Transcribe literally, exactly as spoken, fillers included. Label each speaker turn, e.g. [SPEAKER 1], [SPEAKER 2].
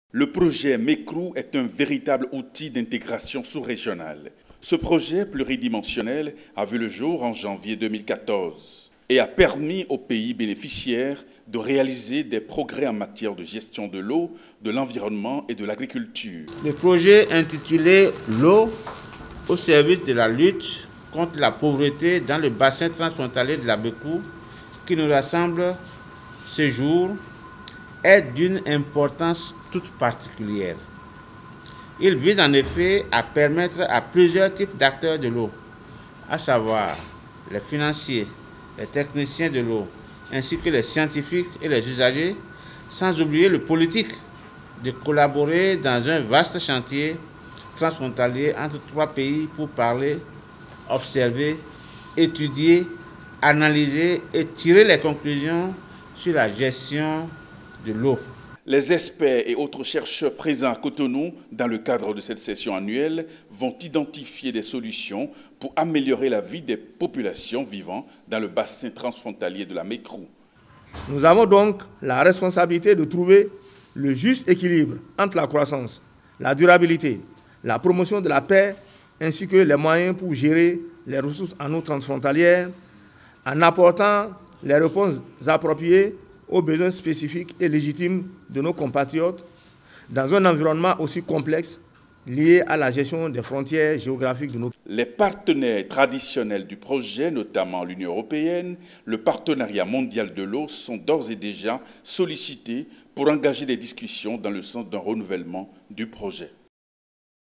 [SPEAKER 1] Le projet MECRU est un véritable outil d'intégration sous-régionale. Ce projet pluridimensionnel a vu le jour en janvier deux mille quatorze et a permis aux pays bénéficiaires de réaliser des progrès en matière de gestion de l'eau, de l'environnement et de l'agriculture.
[SPEAKER 2] Le projet intitulé « L'eau au service de la lutte contre la pauvreté dans le bassin transfrontalier de la Bécou » qui nous rassemble ce jour est d'une importance toute particulière. Il vise en effet à permettre à plusieurs types d'acteurs de l'eau, à savoir les financiers, les techniciens de l'eau, ainsi que les scientifiques et les usagers, sans oublier le politique, de collaborer dans un vaste chantier transfrontalier entre trois pays pour parler, observer, étudier, analyser et tirer les conclusions sur la gestion de l'eau.
[SPEAKER 1] Les experts et autres chercheurs présents à Cotonou dans le cadre de cette session annuelle vont identifier des solutions pour améliorer la vie des populations vivant dans le bassin transfrontalier de la MECRU.
[SPEAKER 3] Nous avons donc la responsabilité de trouver le juste équilibre entre la croissance, la durabilité, la promotion de la paix ainsi que les moyens pour gérer les ressources en eau transfrontalière en apportant les réponses appropriées aux besoins spécifiques et légitimes de nos compatriotes dans un environnement aussi complexe lié à la gestion des frontières géographiques de nos pays.
[SPEAKER 1] Les partenaires traditionnels du projet, notamment l'Union européenne, le Partenariat mondial de l'eau, sont d'ores et déjà sollicités pour engager des discussions dans le sens d'un renouvellement du projet.